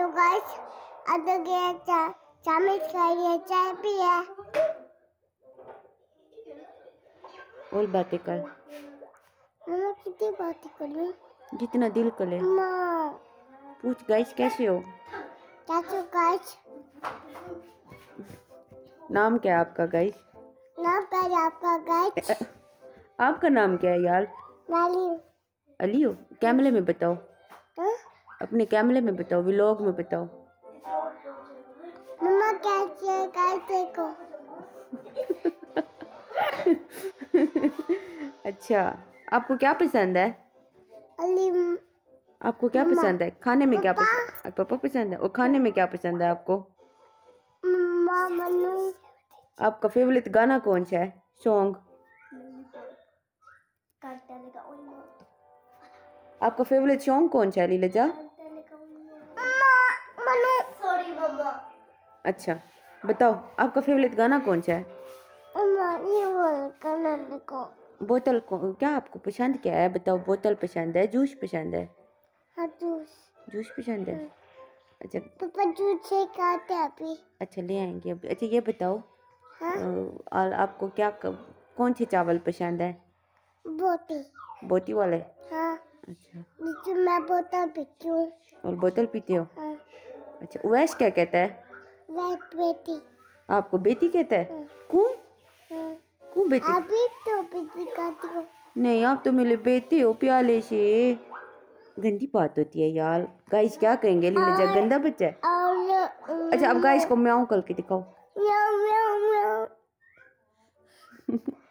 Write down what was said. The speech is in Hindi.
गाइस अब गया चाय खाइए चाय पिए और बातें कर। मम्मा कितनी बातें करूं जितना दिल करे। मम्मा पूछ गाइस कैसे हो? कैसे गाइस? नाम क्या है आपका गाइस? नाम क्या है आपका गाइस? आपका नाम क्या है यार? वाली अली हो? कैमरे में बताओ। हाँ? अपने कैमरे में बताओ, व्लॉग में बताओ। मम्मा कैसे कैसे को अच्छा, आपको क्या पसंद है? अली आपको क्या मम्मा, पसंद है खाने में? क्या पापा। पसंद? पापा पसंद है। और खाने में क्या पसंद है आपको? मम्मा मनु आपका फेवरेट गाना कौन सा है? सॉन्ग आपका फेवरेट सॉन्ग कौन सा है लीलजा? मनु सॉरी मम्मा। अच्छा बताओ, आपका फेवरेट गाना कौन सा है? मम्मा ये बोल करने को बोतल को क्या आपको पसंद क्या है बताओ? बोतल पसंद है, जूस पसंद है? हाँ जूस जूस पसंद है। अच्छा पापा जूस से खाते अभी। अच्छा ले आएंगे अभी। अच्छा ये बताओ, हाँ? और आपको क्या कौन से चावल पसंद है? बोटी बोती वाले? हाँ अच्छा नीचे मैं बोतल पीती हूँ। और बोतल पीते हो? हाँ अच्छा उवैस क्या कहता है? वह बेटी आपको बेटी कहता है? हाँ। क्यों? हाँ क्यों बेटी? अभी तो बेटी खाती हूँ। नहीं आप तो मेरे बेटे हो प्याले से। गंदी बात होती है यार। गाइस क्या कहेंगे लीलजा गंदा बच्चा है। और अच्छा अब गाइस को म्याऊं करके दिखाओ। म्याऊ म्याऊ म्याऊ